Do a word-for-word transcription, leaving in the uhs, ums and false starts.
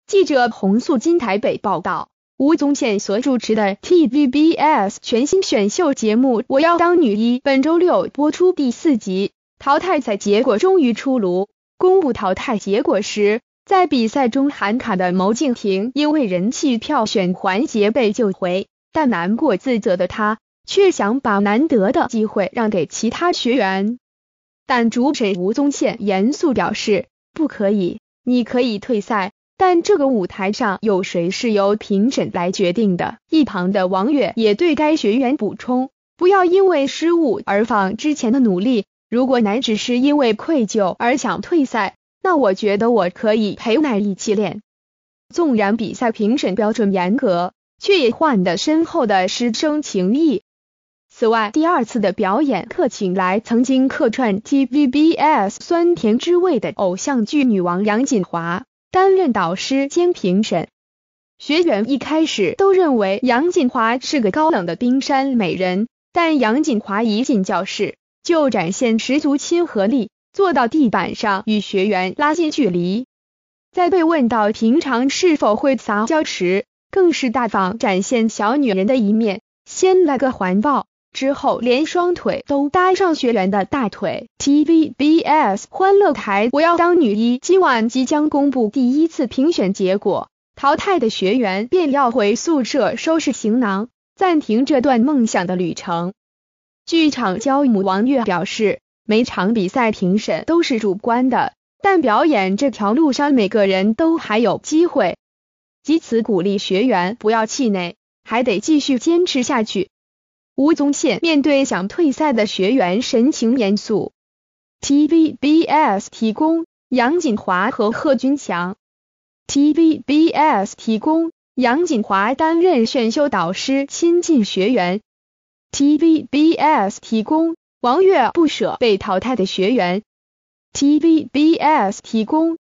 记者洪素金台北报道，吴宗宪所主持的 T V B S 全新选秀节目《我要当女一》本周六播出第四集，淘汰赛结果终于出炉。公布淘汰结果时，在比赛中喊卡的牟敬婷因为人气票选环节被救回，但难过自责的她却想把难得的机会让给其他学员。但主审吴宗宪严肃表示，不可以，你可以退赛，但这个舞台上有谁是由评审来决定的。一旁的王悦也对该学员补充，不要因为失误而放之前的努力，如果乃只是因为愧疚而想退赛，那我觉得我可以陪奶一起练。纵然比赛评审标准严格，却也换得深厚的师生情谊。此外，第二次的表演课请来曾经客串 T V B S 酸甜之味的偶像剧女王杨谨华担任导师兼评审。学员一开始都认为杨谨华是个高冷的冰山美人，但杨谨华一进教室就展现十足亲和力，坐到地板上与学员拉近距离。在被问到平常是否会撒娇时，更是大方展现小女人的一面，先来个环抱，之后连双腿都搭上学员的大腿。 T V B S 欢乐台我要当女一今晚即将公布第一次评选结果，淘汰的学员便要回宿舍收拾行囊，暂停这段梦想的旅程。剧场教母王悦表示，每场比赛评审都是主观的，但表演这条路上每个人都还有机会，藉此鼓励学员不要气馁，还得继续坚持下去。吴宗宪面对想退赛的学员神情严肃。 T V B S 提供杨谨华和贺军翔。 T V B S 提供杨谨华担任选秀导师亲近学员。 T V B S 提供王悦不舍被淘汰的学员。 T V B S 提供